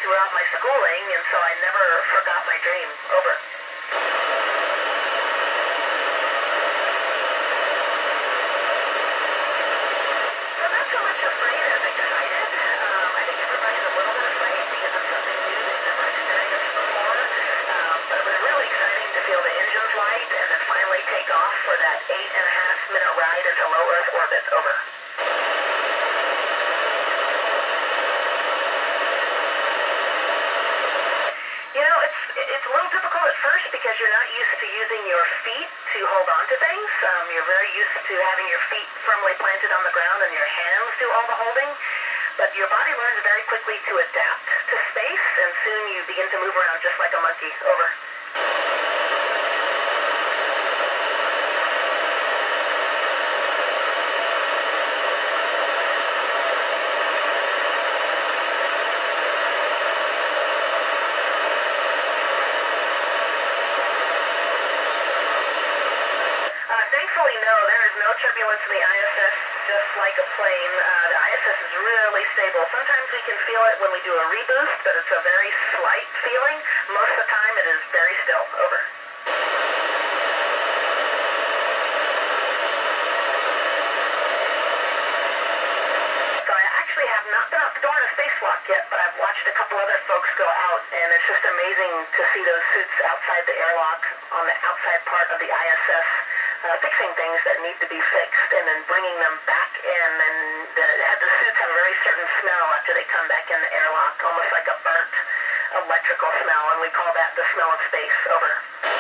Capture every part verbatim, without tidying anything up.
throughout my schooling, and so I never forgot my dream. Over. So not so much afraid as excited. Um, I think everybody's a little bit afraid because it's something new they've never experienced before. Um, but it was really exciting to feel the engines light and then finally take off for that eight and a half minute ride into low Earth orbit. Over. You know, it's it's a little difficult at first because you're not used to using your feet to hold on to things. Um, you're very used to having your feet firmly planted on the ground and your hands do all the holding. But your body learns very quickly to adapt to space, and soon you begin to move around just like a monkey. Over. Thankfully, no, there is no turbulence in the I S S, just like a plane. Uh, the I S S is really stable. Sometimes we can feel it when we do a reboost, but it's a very slight feeling. Most of the time, it is very still. Over. So I actually have not been out the door in a spacewalk yet, but I've watched a couple other folks go out, and it's just amazing to see those suits outside the airlock on the outside part of the I S S. Uh, fixing things that need to be fixed and then bringing them back in, and the, the suits have a very certain smell after they come back in the airlock, almost like a burnt electrical smell, and we call that the smell of space. Over.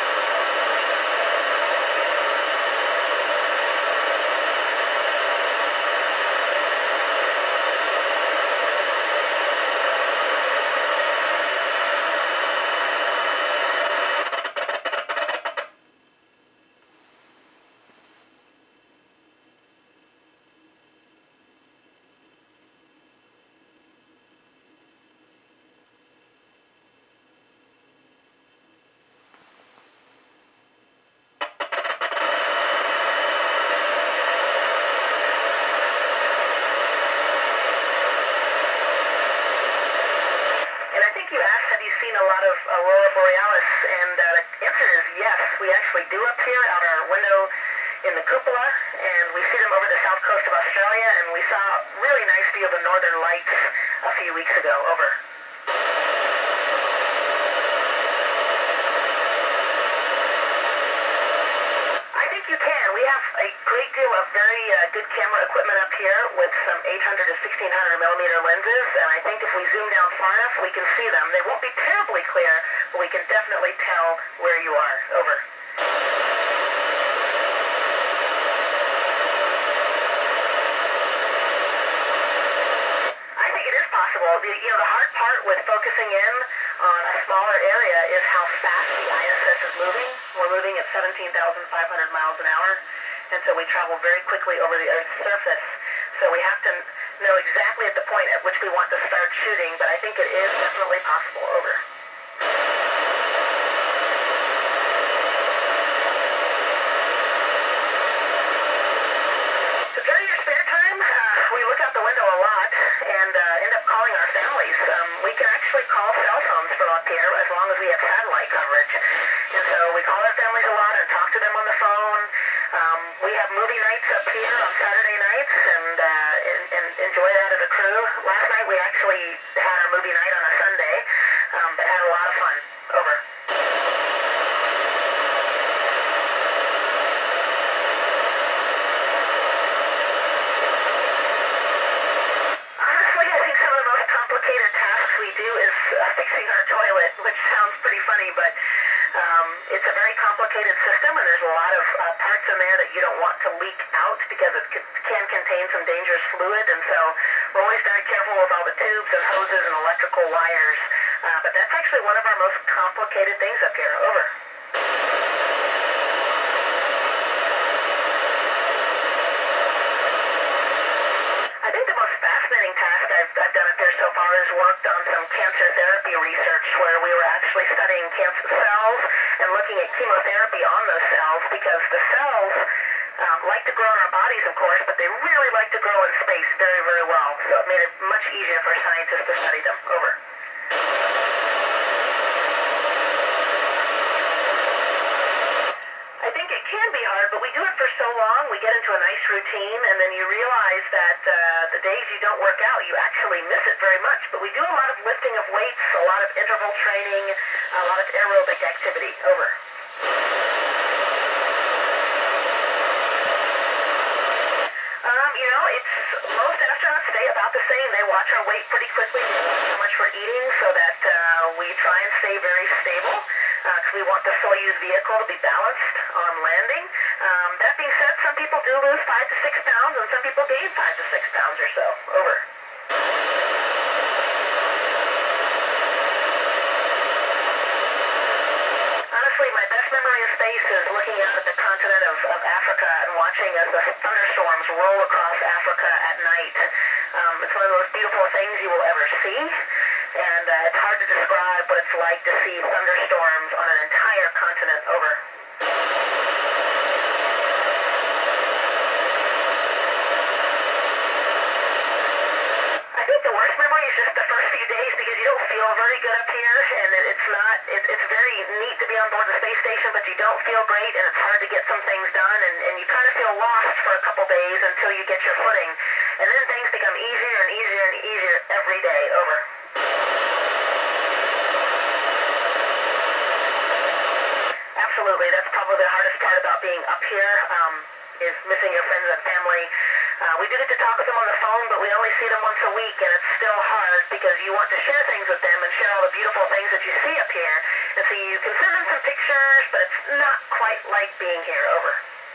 You asked, have you seen a lot of Aurora Borealis? And uh, the answer is yes. We actually do up here out our window in the cupola, and we see them over the south coast of Australia, and we saw a really nice view of the northern lights a few weeks ago. Over. I think you can. We have a great deal of very uh, good camera equipment up here with some eight hundred to sixteen hundred millimeter lenses, and I think if we zoom down far enough, we can see them. They won't be terribly clear, but we can definitely tell where you are. Over. I think it is possible. The, you know, the hard part with focusing in on a smaller area is how fast the I S S is moving. We're moving at seventeen thousand five hundred miles an hour, and so we travel very quickly over the Earth's surface. So we have to know exactly at the point at which we want to start shooting, but I think it is definitely possible. Over. So during your spare time, uh, we look out the window a lot and uh, end up calling our families. Um, we can actually call cell phones from up here as long as we have satellite coverage. And so we call our families a lot and talk to them on the phone. Um, we have movie nights up here on Saturday nights and, uh, and, and enjoy that as a crew. Last night we actually had our movie night on a Sunday, um, but had a lot of fun. Over. Honestly, I think some of the most complicated tasks we do is uh, fixing our toilet, which sounds pretty funny, but Um, it's a very complicated system, and there's a lot of uh, parts in there that you don't want to leak out because it c can contain some dangerous fluid, and so we're always very careful with all the tubes and hoses and electrical wires. Uh, but that's actually one of our most complicated things up here. Over. I think the most fascinating task I've, I've done up here so far is worked on some cancer therapy research where we were actually studying cancer cells and looking at chemotherapy on those cells, because the cells um, like to grow in our bodies, of course, but they really like to grow in space very, very well. So it made it much easier for scientists to study them. Over. into a nice routine, and then you realize that uh, the days you don't work out, you actually miss it very much. But we do a lot of lifting of weights, a lot of interval training, a lot of aerobic activity. Over. Um, you know, it's most astronauts stay about the same. They watch our weight pretty quickly. We watch how much we're eating so that uh, we try and stay very stable because uh, we want the Soyuz vehicle to be balanced on landing. Um, that being said, some people do lose five to six pounds, and some people gain five to six pounds or so. Over. Honestly, my best memory of space is looking out at the continent of, of Africa and watching as the thunderstorms roll across Africa at night. Um, it's one of the most beautiful things you will ever see, and uh, it's hard to describe what it's like to see thunderstorms on an entire continent. Over. I think the worst memory is just the first few days because you don't feel very good up here, and it, it's not, it, it's very neat to be on board the space station, but you don't feel great, and it's hard to get some things done, and, and you kind of feel lost for a couple days until you get your footing, and then things become easier and easier and easier every day. Over. Absolutely, that's probably the hardest part about being up here, um, is missing your friends and family. Uh, we do get to talk with them on the phone, but we only see them once a week, and it's still hard because you want to share things with them and share all the beautiful things that you see up here. And so you can send them some pictures, but it's not quite like being here. Over.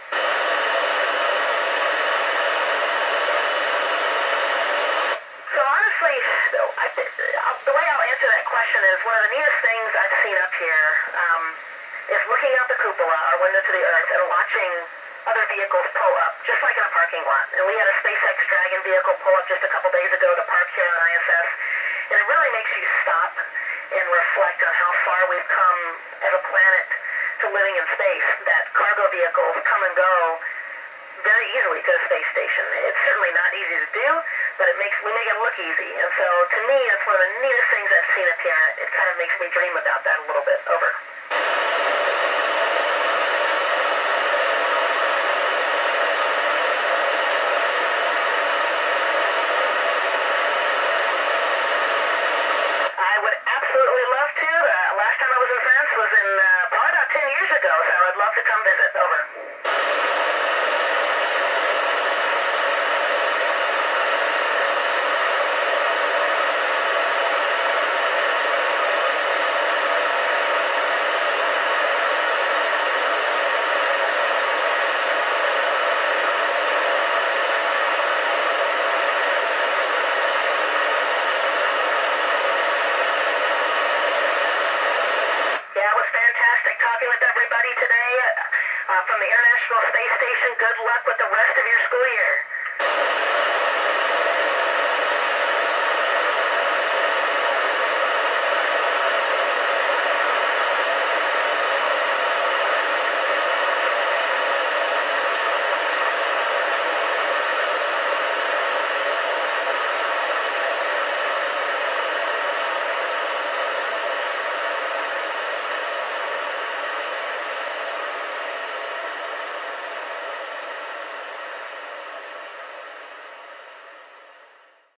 So honestly, I, the way I'll answer that question is one of the neatest things I've seen up here um, is looking out the cupola, our window to the Earth, and watching other vehicles pull up, just like in a parking lot. And we had a SpaceX Dragon vehicle pull up just a couple days ago to park here on I S S. And it really makes you stop and reflect on how far we've come as a planet to living in space, that cargo vehicles come and go very easily to the space station. It's certainly not easy to do, but it makes we make it look easy. And so to me, it's one of the neatest things I've seen up here. It kind of makes me dream about that a little bit. Over.